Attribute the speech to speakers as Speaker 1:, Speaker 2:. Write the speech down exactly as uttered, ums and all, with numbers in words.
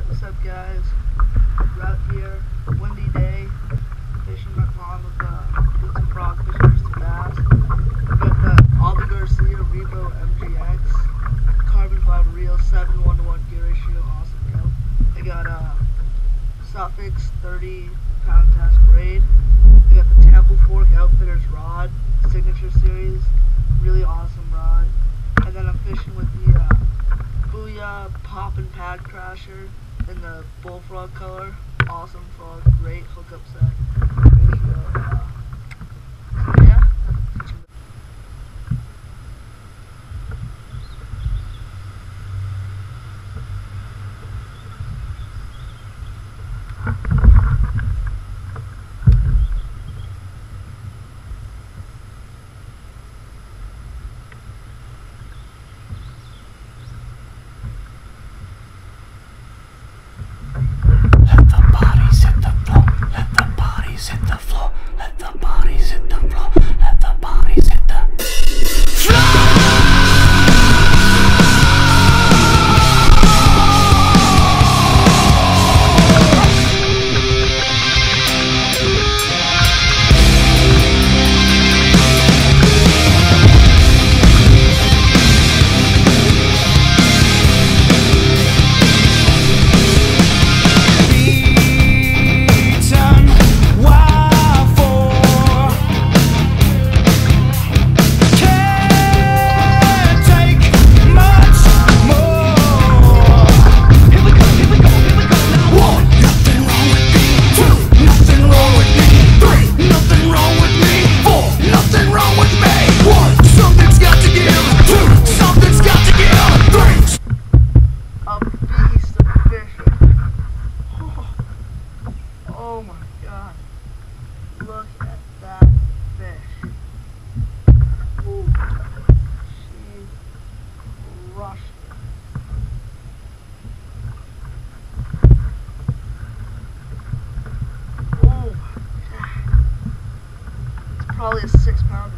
Speaker 1: What's up, guys? We're out here, windy day, fishing my pond with, uh, with some frog fishing for some bass. We got the abugarcia revo M G X carbon fiber reel, seven one to one gear ratio, awesome bro. I got a uh, Suffix thirty pound test braid. I got the Temple Fork Outfitters rod, signature series, really awesome rod. And then I'm fishing with the uh, booyah poppin pad crasher in the bullfrog color. Awesome frog, great hookup set. Ratio, uh, so yeah. Oh my god, look at that fish. Ooh. She crushed it. Oh my god. It's probably a six pounder.